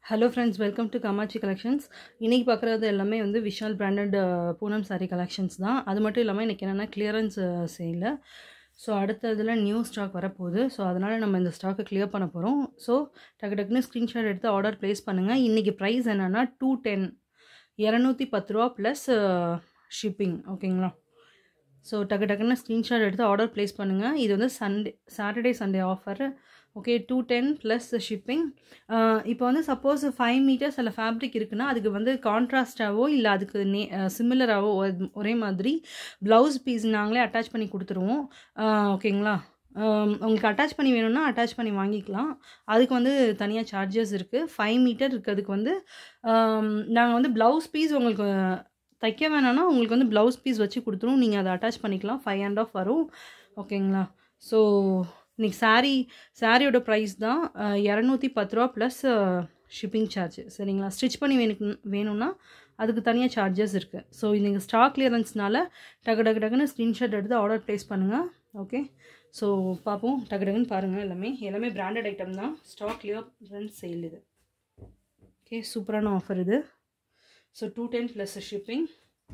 Hello friends, welcome to Kamachi Collections. இன்னைக்கு பார்க்குறது எல்லாமே வந்து விஷால் பிராண்டட் பூனம் சாரி கலெக்ஷன்ஸ் தான். அது மட்டும் இல்லாமல் இன்றைக்கி என்னென்னா கிளியரன்ஸ் சேலில். ஸோ அடுத்த இதில் நியூ ஸ்டாக் வரப்போகுது. ஸோ அதனால் நம்ம இந்த ஸ்டாக்கை கிளியர் பண்ண போகிறோம். ஸோ டக்குன்னு ஸ்க்ரீன்ஷாட் எடுத்து ஆர்டர் ப்ளேஸ் பண்ணுங்கள். இன்றைக்கி ப்ரைஸ் என்னென்னா 210 210 ரூபா ப்ளஸ் ஷிப்பிங். ஓகேங்களா? ஸோ டக்குன்னு ஸ்க்ரீன்ஷாட் எடுத்து ஆர்டர் ப்ளேஸ் பண்ணுங்கள். இது வந்து Saturday Sunday offer. Okay, 210 plus shipping. இப்போ வந்து சப்போஸ் 5 மீட்டர்ஸ் அதில் ஃபேப்ரிக் இருக்குன்னா அதுக்கு வந்து கான்ட்ராஸ்டாகவோ இல்லை அதுக்கு சிமிலராகவோ ஒரே மாதிரி ப்ளவுஸ் பீஸ் நாங்களே அட்டாச் பண்ணி கொடுத்துருவோம். ஓகேங்களா? உங்களுக்கு அட்டாச் பண்ணி வேணும்னா அட்டாச் பண்ணி வாங்கிக்கலாம். அதுக்கு வந்து தனியாக சார்ஜஸ் இருக்குது. 5 மீட்டர் இருக்கிறதுக்கு வந்து நாங்கள் வந்து ப்ளவுஸ் பீஸ் உங்களுக்கு தைக்க வேணான்னா உங்களுக்கு வந்து ப்ளவுஸ் பீஸ் வச்சு கொடுத்துருவோம். நீங்கள் அதை அட்டாச் பண்ணிக்கலாம். 5.5 வரும். ஓகேங்களா? ஸோ இன்றைக்கி சாரியோட ப்ரைஸ் தான் 210 ரூபா ப்ளஸ் ஷிப்பிங் சார்ஜ். சரிங்களா? ஸ்டிச் பண்ணி வேணும்னா அதுக்கு தனியாக சார்ஜஸ் இருக்குது. ஸோ இன்றைக்கி ஸ்டாக் கிளியரன்ஸ்னால டக்குன்னு ஸ்க்ரீன்ஷாட் எடுத்து ஆர்டர் ப்ளேஸ் பண்ணுங்கள். ஓகே, ஸோ பார்ப்போம். டக்குன்னு பாருங்கள். எல்லாமே பிராண்டட் ஐட்டம் தான். ஸ்டாக் கிளியரன்ஸ் சேல் இது. ஓகே, சூப்பரான ஆஃபர் இது. So 210 plus shipping.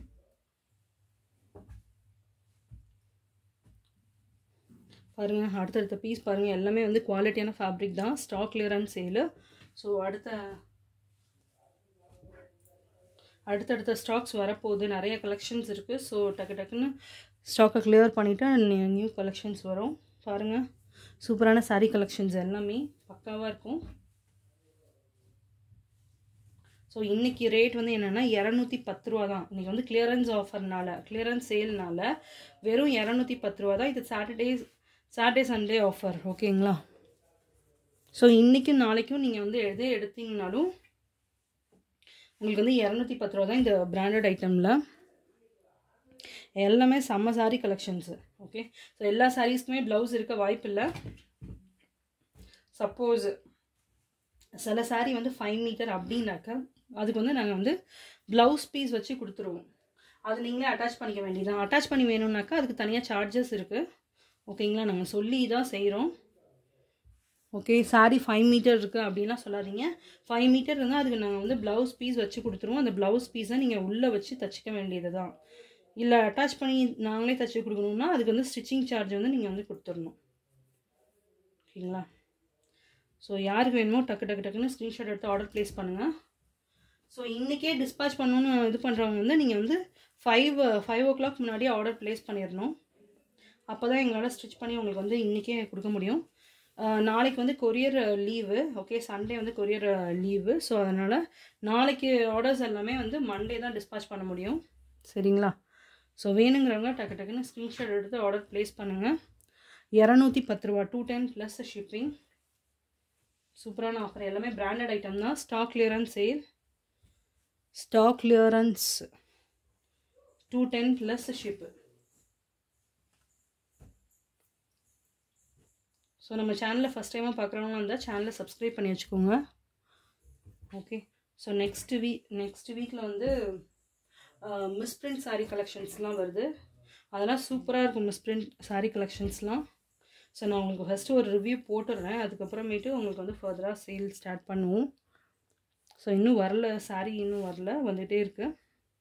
பாருங்கள், அடுத்தடுத்த பீஸ் பாருங்கள். எல்லாமே வந்து குவாலிட்டியான ஃபேப்ரிக் தான். Stock clearance sale. ஸோ அடுத்தடுத்த ஸ்டாக்ஸ் வரப்போகுது. நிறைய கலெக்ஷன்ஸ் இருக்குது. ஸோ டக்குன்னு ஸ்டாக்கை கிளியர் பண்ணிவிட்டு நியூ கலெக்ஷன்ஸ் வரும். பாருங்கள், சூப்பரான சாரீ கலெக்ஷன்ஸ் எல்லாமே பக்காவாக இருக்கும். ஸோ இன்றைக்கி ரேட் வந்து என்னென்னா 210 ரூபா தான். இன்றைக்கி வந்து கிளியரன்ஸ் ஆஃபர்னால, கிளியரன்ஸ் சேல்னால வெறும் 210 ரூபா தான். இது சாட்டர்டே சண்டே ஆஃபர். ஓகேங்களா? ஸோ இன்றைக்கும் நாளைக்கும் நீங்கள் வந்து எது எடுத்தீங்கனாலும் உங்களுக்கு வந்து 210 ரூபா தான். இந்த பிராண்டட் ஐட்டமில் எல்லாமே செம்ம சாரீ கலெக்ஷன்ஸு. ஓகே, ஸோ எல்லா சாரீஸ்க்குமே ப்ளவுஸ் இருக்க வாய்ப்பு இல்லை. சப்போஸ் சில சாரீ வந்து 5 மீட்டர் அப்படின்னாக்கா அதுக்கு வந்து நாங்கள் வந்து ப்ளவுஸ் பீஸ் வச்சு கொடுத்துருவோம். அது நீங்களே அட்டாச் பண்ணிக்க வேண்டியதான். அட்டாச் பண்ணி வேணும்னாக்கா அதுக்கு தனியாக சார்ஜஸ் இருக்குது. ஓகேங்களா? நாங்கள் சொல்லி தான் செய்கிறோம். ஓகே, சாரீ 5 மீட்டர் இருக்குது அப்படின்லாம் சொல்லாதீங்க. 5 மீட்டர் இருந்தால் அதுக்கு நாங்கள் வந்து ப்ளவுஸ் பீஸ் வச்சு கொடுத்துருவோம். அந்த ப்ளவுஸ் பீஸை நீங்கள் உள்ளே வச்சு தைச்சிக்க வேண்டியது தான். இல்லை அட்டாச் பண்ணி நாங்களே தைச்சி கொடுக்கணுன்னா அதுக்கு வந்து ஸ்டிச்சிங் சார்ஜ் வந்து நீங்கள் வந்து கொடுத்துடணும். ஓகேங்களா? ஸோ யாருக்கு வேணுமோ டக்குன்னு ஸ்க்ரீன்ஷாட் எடுத்து ஆர்டர் ப்ளேஸ் பண்ணுங்கள். ஸோ இன்றைக்கே டிஸ்பேச் பண்ணணுன்னு இது பண்ணுறவங்க வந்து நீங்கள் வந்து 5 o'clock முன்னாடியே ஆர்டர் ப்ளேஸ் பண்ணிடணும். அப்போ தான் எங்களால் ஸ்டிச் பண்ணி உங்களுக்கு வந்து இன்றைக்கே கொடுக்க முடியும். நாளைக்கு வந்து கொரியர் லீவு. ஓகே, சண்டே வந்து கொரியர் லீவு. ஸோ அதனால் நாளைக்கு ஆர்டர்ஸ் எல்லாமே வந்து மண்டே தான் டிஸ்பேச் பண்ண முடியும். சரிங்களா? ஸோ வேணுங்கிறவங்க டக்குன்னு ஸ்க்ரீன்ஷாட் எடுத்து ஆர்டர் ப்ளேஸ் பண்ணுங்கள். 210 ரூபா 210 ப்ளஸ் ஷிப்பிங். சூப்பரான ஆஃபர். எல்லாமே பிராண்டட் ஐட்டம் தான். Stock clearance sale. Stock clearance 210 plus ship. So நம்ம சேனலில் ஃபஸ்ட் டைமாக பார்க்குறவங்க இருந்தால் சேனலை சப்ஸ்கிரைப் பண்ணி வச்சுக்கோங்க. ஓகே, ஸோ நெக்ஸ்ட் வீக்கில் வந்து மிஸ்பிரிண்ட் சாரீ கலெக்ஷன்ஸ்லாம் வருது. அதெல்லாம் சூப்பராக இருக்கும். மிஸ்பிரிண்ட் சாரீ கலெக்ஷன்ஸ்லாம். ஸோ நான் உங்களுக்கு ஃபஸ்ட்டு ஒரு ரிவ்யூ போட்டுடுறேன். அதுக்கப்புறமேட்டு உங்களுக்கு வந்து ஃபர்தராக சேல் ஸ்டார்ட் பண்ணுவோம். ஸோ இன்னும் வரல, சாரீ இன்னும் வரல, வந்துகிட்டே இருக்குது.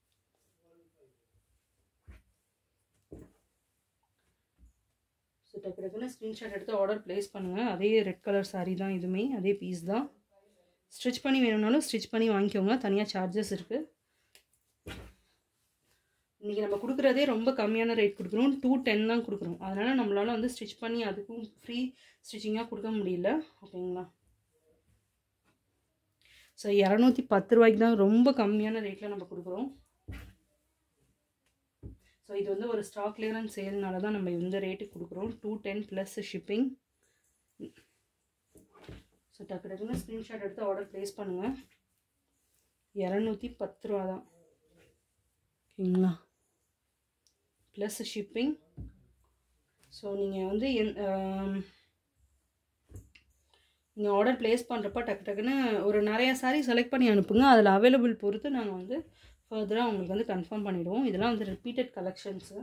ஸோ டக்குன்னு ஸ்க்ரீன்ஷாட் எடுத்து ஆர்டர் ப்ளேஸ் பண்ணுங்கள். அதே ரெட் கலர் சாரீ தான். இதுவுமே அதே பீஸ் தான். ஸ்டிச் பண்ணி வேணும்னாலும் ஸ்டிச் பண்ணி வாங்கிக்கோங்க. தனியாக சார்ஜஸ் இருக்குது. இன்றைக்கி நம்ம கொடுக்குறதே ரொம்ப கம்மியான ரேட் கொடுக்குறோம். 210 தான் கொடுக்குறோம். அதனால் நம்மளால் வந்து ஸ்டிச் பண்ணி அதுக்கும் ஃப்ரீ ஸ்டிச்சிங்காக கொடுக்க முடியல. ஓகேங்களா? ஸோ 210 ரூபாய்க்கு தான் ரொம்ப கம்மியான ரேட்டில் நம்ம கொடுக்குறோம். ஸோ இது வந்து ஒரு ஸ்டாக் கிளியரன்ஸ் சேல்னால தான் நம்ம இந்த ரேட்டுக்கு கொடுக்குறோம். 210 ப்ளஸ் ஷிப்பிங். ஸோ டக்குன்னு ஸ்க்ரீன்ஷாட் எடுத்து ஆர்டர் ப்ளேஸ் பண்ணுங்கள். 210 ரூபா தான். ஓகேங்களா? Plus shipping. ஸோ நீங்கள் வந்து நீங்கள் ஆர்டர் ப்ளேஸ் பண்ணுறப்ப டக்குன்னு ஒரு நிறையா சாரீ செலக்ட் பண்ணி அனுப்புங்க. அதில் அவைலபிள் பொறுத்து நாங்கள் வந்து ஃபர்தராக உங்களுக்கு வந்து கன்ஃபார்ம் பண்ணிவிடுவோம். இதெல்லாம் வந்து ரிப்பீட்டட் கலெக்ஷன்ஸு.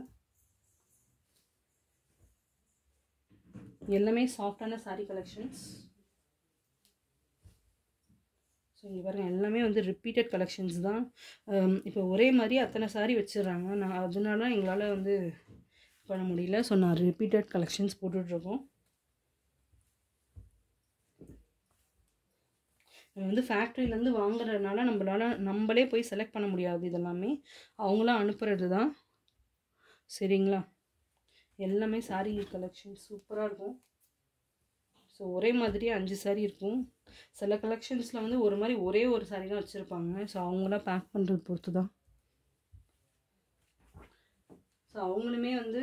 எல்லாமே சாஃப்டான சாரீ கலெக்ஷன்ஸ். ஸோ இங்கே பாருங்கள் எல்லாமே வந்து ரிப்பீட்டட் கலெக்ஷன்ஸ் தான். இப்போ ஒரே மாதிரி அத்தனை சாரீ வச்சிடுறாங்க. நான் அதனால எங்களால் வந்து பண்ண முடியல. ஸோ நான் ரிப்பீட்டட் கலெக்ஷன்ஸ் போட்டுட்ருக்கோம். நம்ம வந்து ஃபேக்ட்ரியிலேருந்து வாங்குறதுனால நம்மளே போய் செலக்ட் பண்ண முடியாது. இதெல்லாமே அவங்களாம் அனுப்புறது தான். சரிங்களா? எல்லாமே சாரீ கலெக்ஷன் சூப்பராக இருக்கும். ஸோ ஒரே மாதிரியே 5 சாரீ இருக்கும். சில கலெக்ஷன்ஸில் வந்து ஒரு மாதிரி ஒரே ஒரு சாரீ தான் வச்சுருப்பாங்க. ஸோ அவங்களாம் பேக் பண்ணுறது பொறுத்து தான். ஸோ அவங்களுமே வந்து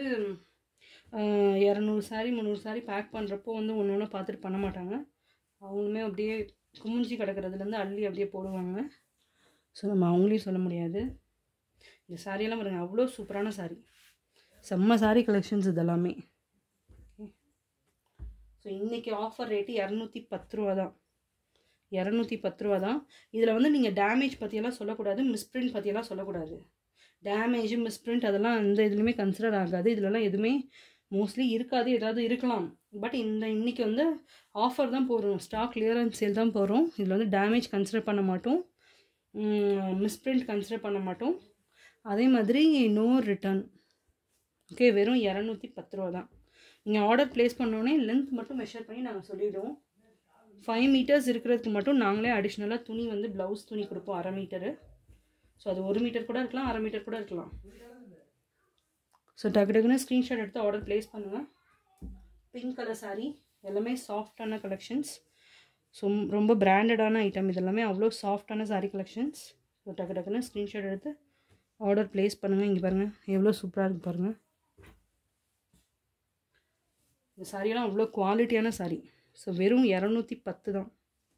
200 சாரீ 300 சாரீ பேக் பண்ணுறப்போ வந்து ஒன்று ஒன்று பார்த்துட்டு பண்ண மாட்டாங்க. அவங்களுமே அப்படியே குமிஞ்சி கிடக்கிறதுலேருந்து அள்ளி அப்படியே போடுவாங்க. ஸோ நம்ம அவங்களையும் சொல்ல முடியாது. இந்த சாரியெல்லாம் பாருங்கள், அவ்வளோ சூப்பரான சாரீ, செம்ம சாரீ கலெக்ஷன்ஸ் இதெல்லாமே. ஸோ இன்றைக்கி ஆஃபர் ரேட்டு 210 ரூபா தான். 210 ரூபா தான். இதில் வந்து நீங்கள் டேமேஜ் பற்றியெல்லாம் சொல்லக்கூடாது, மிஸ்பிரிண்ட் பற்றியெல்லாம் சொல்லக்கூடாது. டேமேஜ் மிஸ்பிரிண்ட் அதெல்லாம் எந்த இதுலையுமே கன்சிடர் ஆகாது. இதிலலாம் எதுவுமே மோஸ்ட்லி இருக்காது. ஏதாவது இருக்கலாம். பட் இன்றைக்கி வந்து ஆஃபர் தான் போடுறோம், ஸ்டாக் கிளியரன்ஸ் சேல் தான் போடுறோம். இதில் வந்து டேமேஜ் கன்சிடர் பண்ண மாட்டோம், மிஸ்பிரிண்ட் கன்சிடர் பண்ண மாட்டோம். அதே மாதிரி நோ ரிட்டர்ன். ஓகே, வெறும் 210 ரூபா தான். நீங்கள் ஆர்டர் ப்ளேஸ் பண்ணோன்னே லென்த் மட்டும் மெஷர் பண்ணி நாங்கள் சொல்லிவிடுவோம். 5 மீட்டர்ஸ் இருக்கிறதுக்கு மட்டும் நாங்களே அடிஷ்னலாக துணி வந்து ப்ளவுஸ் துணி கொடுப்போம், 1/2 மீட்டரு. ஸோ அது 1 மீட்டர் கூட இருக்கலாம், 1/2 மீட்டர் கூட இருக்கலாம். ஸோ டக்குன்னு ஸ்க்ரீன்ஷாட் எடுத்து ஆர்டர் ப்ளேஸ் பண்ணுங்கள். பிங்க் கலர் சாரீ, எல்லாமே சாஃப்டான கலெக்ஷன்ஸ். ஸோ ரொம்ப பிராண்டடான ஐட்டம் இதெல்லாமே, அவ்வளோ சாஃப்டான சாரீ கலெக்ஷன்ஸ். ஸோ டக்குன்னு ஸ்க்ரீன்ஷாட் எடுத்து ஆர்டர் ப்ளேஸ் பண்ணுங்கள். இங்கே பாருங்கள் எவ்வளோ சூப்பராக இருக்குது பாருங்கள். இந்த சாரியெல்லாம் அவ்வளோ குவாலிட்டியான சாரீ. ஸோ வெறும் 210 தான்.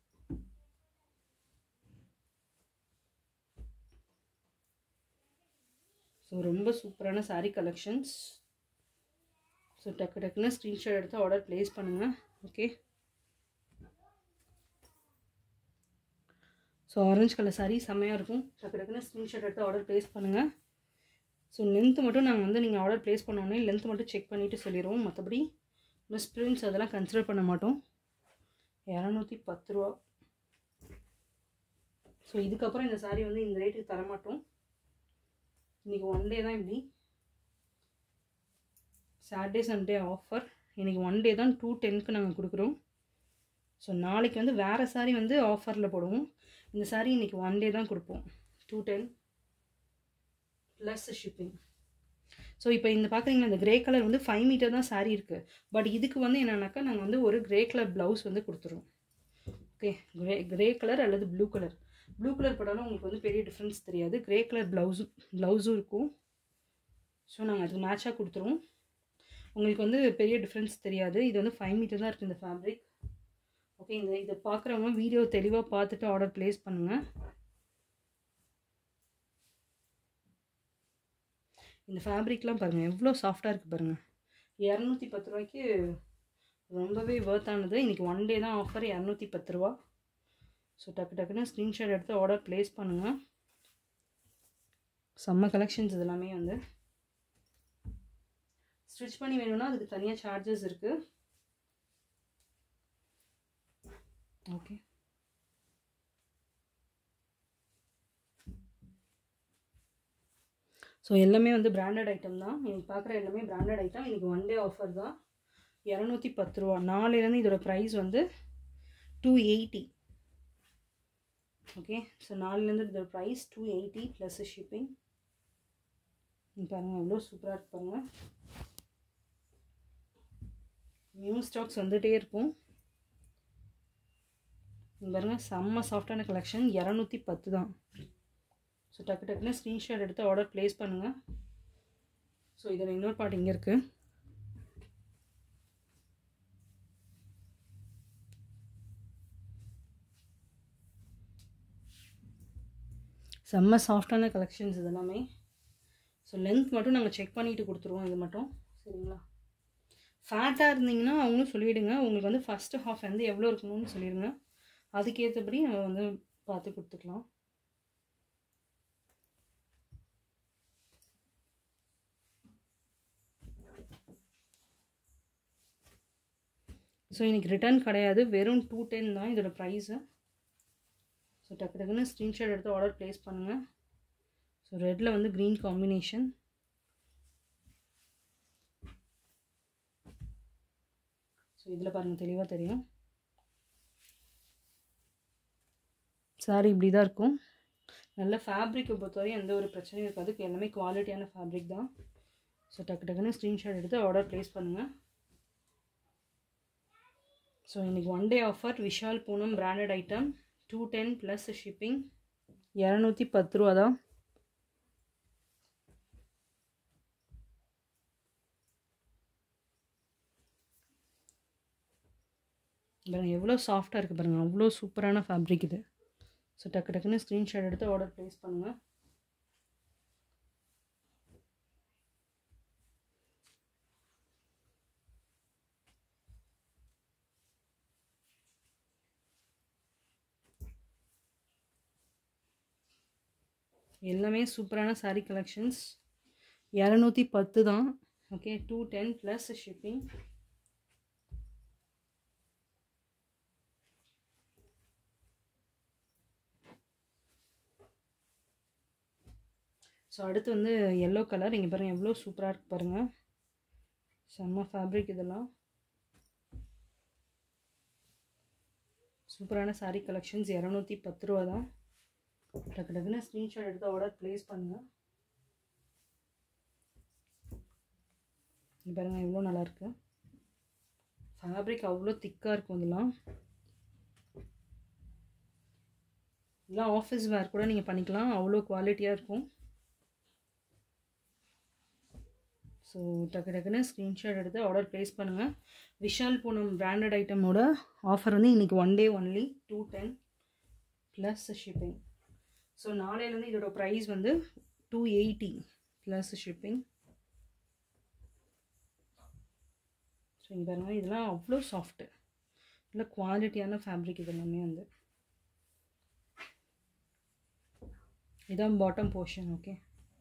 ஸோ ரொம்ப சூப்பரான சாரீ கலெக்ஷன்ஸ். ஸோ டக்குன்னு ஸ்க்ரீன்ஷாட் எடுத்து ஆர்டர் ப்ளேஸ் பண்ணுங்கள். Okay, so orange colour sari செம்மையாக இருக்கும். டக்குன்னு ஸ்க்ரீன்ஷாட் எடுத்து ஆர்டர் ப்ளேஸ் பண்ணுங்கள். ஸோ லென்த்து மட்டும் நாங்கள் வந்து நீங்கள் ஆர்டர் ப்ளேஸ் பண்ணோன்னே லென்த்து மட்டும் செக் பண்ணிவிட்டு சொல்லிடுவோம். மற்றபடி மிஸ்பிரிண்ட்ஸ் அதெல்லாம் கன்சிடர் பண்ண மாட்டோம். 210 ரூபா. ஸோ இதுக்கப்புறம் இந்த சாரீ வந்து இந்த ரேட்டுக்கு தரமாட்டோம். இன்றைக்கி 1 டே தான், இப்படி சாட்டர்டே சண்டே ஆஃபர். இன்றைக்கி 1 டே தான் 210க்கு நாங்கள் கொடுக்குறோம். ஸோ நாளைக்கு வந்து வேறு சாரீ வந்து ஆஃபரில் போடுவோம். இந்த சாரீ இன்றைக்கி 1 டே தான் கொடுப்போம், 210 ப்ளஸ் ஷிப்பிங். ஸோ இப்போ இந்த பார்க்குறீங்களா, இந்த கிரே கலர் வந்து 5 மீட்டர் தான் சாரீ இருக்குது. பட் இதுக்கு வந்து என்னென்னாக்கா நாங்கள் வந்து ஒரு கிரே கலர் ப்ளவுஸ் வந்து கொடுத்துருவோம். ஓகே, கிரே கலர் அல்லது ப்ளூ கலர். ப்ளூ கலர் போட்டாலும் உங்களுக்கு வந்து பெரிய டிஃப்ரென்ஸ் தெரியாது. கிரே கலர் ப்ளவுஸும் இருக்கும். ஸோ நாங்கள் அதுக்கு மேட்சாக கொடுத்துருவோம். உங்களுக்கு வந்து பெரிய டிஃப்ரென்ஸ் தெரியாது. இது வந்து 5 மீட்டர் தான் இருக்குது இந்த ஃபேப்ரிக். ஓகே, இதை பார்க்குறவங்க வீடியோ தெளிவாக பார்த்துட்டு ஆர்டர் ப்ளேஸ் பண்ணுங்கள். இந்த ஃபேப்ரிக்லாம் பாருங்கள் எவ்வளோ சாஃப்டாக இருக்குது பாருங்கள். 210 ரூபாய்க்கு ரொம்பவே வர்த்தானது. இன்றைக்கி 1 டே தான் ஆஃபர், 210 ரூபா. ஸோ டக்குன்னு ஸ்க்ரீன்ஷாட் எடுத்து ஆர்டர் ப்ளேஸ் பண்ணுங்கள். செம்ம கலெக்ஷன்ஸ் இதெல்லாமே வந்து. ஸ்டிச் பண்ணி வேணும்னா அதுக்கு தனியாக சார்ஜஸ் இருக்குது. ஓகே, ஸோ எல்லாமே வந்து பிராண்டட் ஐட்டம் தான். நீங்கள் பார்க்குற எல்லாமே பிராண்டட் ஐட்டம். இன்றைக்கி 1 டே ஆஃபர் தான், 210 ரூபா. நாளையிலேருந்து இதோட ப்ரைஸ் வந்து 280. ஓகே, ஸோ நாளையிலேருந்து இதோட ப்ரைஸ் 280 ப்ளஸ் ஷிப்பிங். பாருங்கள் எவ்வளோ சூப்பராக இருக்கு பாருங்கள். நியூ ஸ்டாக்ஸ் வந்துகிட்டே இருக்கும். பாருங்கள் செம்ம சாஃப்டான கலெக்ஷன், 210 தான். ஸோ டக்குன்னு ஸ்க்ரீன்ஷாட் எடுத்து ஆர்டர் ப்ளேஸ் பண்ணுங்கள். ஸோ இதில் இன்னொரு பார்ட் இங்கே இருக்குது. செம்ம சாஃப்டான கலெக்ஷன்ஸ் இதெல்லாமே. ஸோ லென்த் மட்டும் நாங்கள் செக் பண்ணிவிட்டு கொடுத்துருவோம். இது மட்டும் சரிங்களா? ஃபேட்டாக இருந்தீங்கன்னா அவங்களும் சொல்லிவிடுங்க. உங்களுக்கு வந்து ஃபஸ்ட்டு ஹாஃப் வந்து எவ்வளோ இருக்கணும்னு சொல்லிடுங்க. அதுக்கேற்றபடி நம்ம வந்து பார்த்து கொடுத்துக்கலாம். ஸோ இன்றைக்கி ரிட்டர்ன் கிடையாது, வெறும் 210 தான் இதோட ப்ரைஸு. ஸோ டக்கு டக்குன்னு ஸ்க்ரீன்ஷாட் எடுத்து ஆர்டர் ப்ளேஸ் பண்ணுங்கள். ஸோ ரெட்டில் வந்து க்ரீன் காம்பினேஷன். ஸோ இதில் பாருங்கள் தெளிவாக தெரியும். சாரி இப்படி தான் இருக்கும். நல்ல ஃபேப்ரிக்கை பொறுத்தவரையும் எந்த ஒரு பிரச்சனையும் இருக்காது. எல்லாமே குவாலிட்டியான ஃபேப்ரிக் தான். ஸோ டக்கு டக்குன்னு ஸ்க்ரீன்ஷாட் எடுத்து ஆர்டர் ப்ளேஸ் பண்ணுங்கள். ஸோ இன்றைக்கி 1 day offer Vishal Poonam branded item 210 plus shipping 210 ரூபா தான். பாருங்கள் எவ்வளோ சாஃப்டாக இருக்குது பாருங்கள், அவ்வளோ சூப்பரான ஃபேப்ரிக் இது. ஸோ டக்கு டக்குன்னு ஸ்க்ரீன்ஷாட் எடுத்து ஆர்டர் ப்ளேஸ் பண்ணுங்கள். எல்லாமே சூப்பரான சாரீ கலெக்ஷன்ஸ். 210 தான். Okay, 210 plus shipping. ஸோ அடுத்து வந்து எல்லோ கலர். இங்கே பாருங்கள் எவ்வளோ சூப்பராக இருக்குது பாருங்கள், செம்ம ஃபேப்ரிக். இதெல்லாம் சூப்பரான சாரீ கலெக்ஷன்ஸ். 210 ரூபா தான். டக்கு டக்குன்னு ஸ்க்ரீன்ஷாட் எடுத்து ஆர்டர் ப்ளேஸ் பண்ணுங்கள். இங்கே பாருங்கள் எவ்வளோ நல்லாயிருக்கு ஃபேப்ரிக், அவ்வளோ திக்காக இருக்கும். இதெல்லாம் ஆஃபீஸ் வேர் கூட நீங்கள் பண்ணிக்கலாம், அவ்வளோ குவாலிட்டியாக இருக்கும். ஸோ டக்கு டக்குன்னு ஸ்க்ரீன்ஷாட் எடுத்து ஆர்டர் ப்ளேஸ் பண்ணுங்கள். விஷால் பூனம் பிராண்டட் ஐட்டமோட ஆஃபர் வந்து இன்றைக்கி 1 day only 210 plus shipping. So நாளையிலேருந்து இதோட ப்ரைஸ் வந்து 280 ப்ளஸ் ஷிப்பிங். ஸோ இங்கே பாருங்கள் இதெல்லாம் அவ்வளோ சாஃப்ட்டு, இல்லை குவாலிட்டியான ஃபேப்ரிக். இது எல்லாமே வந்து இதான் பாட்டம் போர்ஷன். ஓகே,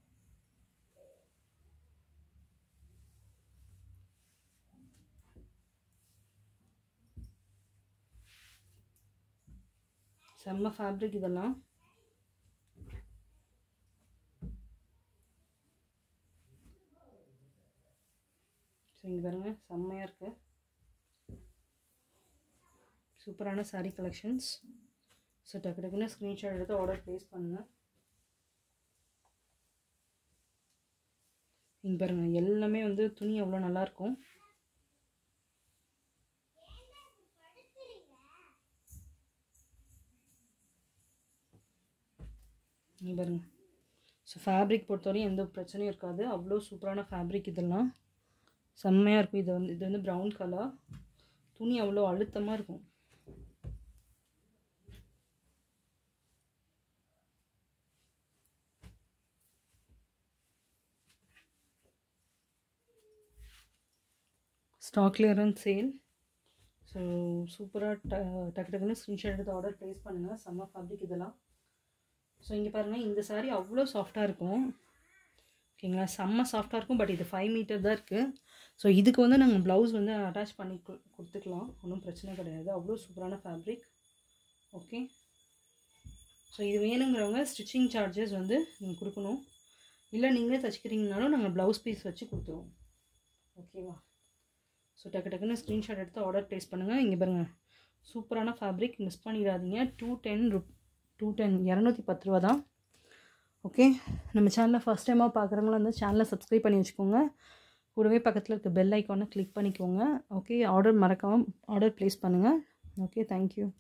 செம்ம ஃபேப்ரிக் இதெல்லாம். ஸோ இங்கே பாருங்கள் செம்மையாக இருக்குது, சூப்பரான சாரீ கலெக்ஷன்ஸ். ஸோ டக்கு டக்குன்னு ஸ்க்ரீன்ஷாட் எடுத்து ஆர்டர் ப்ளேஸ் பண்ணுங்கள். இங்கே பாருங்கள் எல்லாமே வந்து துணி அவ்வளோ நல்லாயிருக்கும். இங்கே பாருங்கள். ஸோ ஃபேப்ரிக் பொறுத்தவரையும் எந்த பிரச்சனையும் இருக்காது, அவ்வளோ சூப்பரான ஃபேப்ரிக். இதெல்லாம் செம்மையாக இருக்கும். இது வந்து ப்ரௌன் கலர். துணி அவ்வளோ அழுத்தமாக இருக்கும். Stock clearance sale. ஸோ சூப்பராக டக்கு டக்குன்னு ஸ்க்ரீன்ஷாட் எடுத்து ஆர்டர் ப்ளேஸ் பண்ணுங்கள். செம்ம ஃபேப்ரிக் இதெல்லாம். ஸோ இங்கே பாருங்கள் இந்த சாரீ அவ்வளோ சாஃப்டாக இருக்கும். ஓகேங்களா, செம்ம சாஃப்டாக இருக்கும். பட் இது 5 மீட்டர் தான் இருக்குது. ஸோ இதுக்கு வந்து நாங்கள் ப்ளவுஸ் வந்து அட்டாச் பண்ணி கொடுத்துக்கலாம், ஒன்றும் பிரச்சனை கிடையாது. அவ்வளோ சூப்பரான ஃபேப்ரிக். ஓகே, ஸோ இது வேணுங்கிறவங்க ஸ்டிச்சிங் சார்ஜஸ் வந்து நீங்கள் கொடுக்கணும், இல்லை நீங்களே தைச்சிக்கிறீங்கனாலும் நாங்கள் ப்ளவுஸ் பீஸ் வச்சு கொடுத்துருவோம். ஓகேவா. ஸோ டக்கு டக்குன்னு ஸ்க்ரீன்ஷாட் எடுத்து ஆர்டர் ப்ளேஸ் பண்ணுங்கள். இங்கே பாருங்கள் சூப்பரான ஃபேப்ரிக், மிஸ் பண்ணிடாதீங்க. 210 ரூபா தான். ஓகே, நம்ம சேனலில் ஃபஸ்ட் டைமாக பார்க்குறவங்களும் வந்து சேனலை சப்ஸ்கிரைப் பண்ணி வச்சுக்கோங்க. கூடவே பக்கத்தில் இருக்க பெல் ஐக்கானை கிளிக் பண்ணிக்கோங்க. ஓகே, ஆர்டர் மறக்காமல் ஆர்டர் ப்ளேஸ் பண்ணுங்கள். Okay, thank you.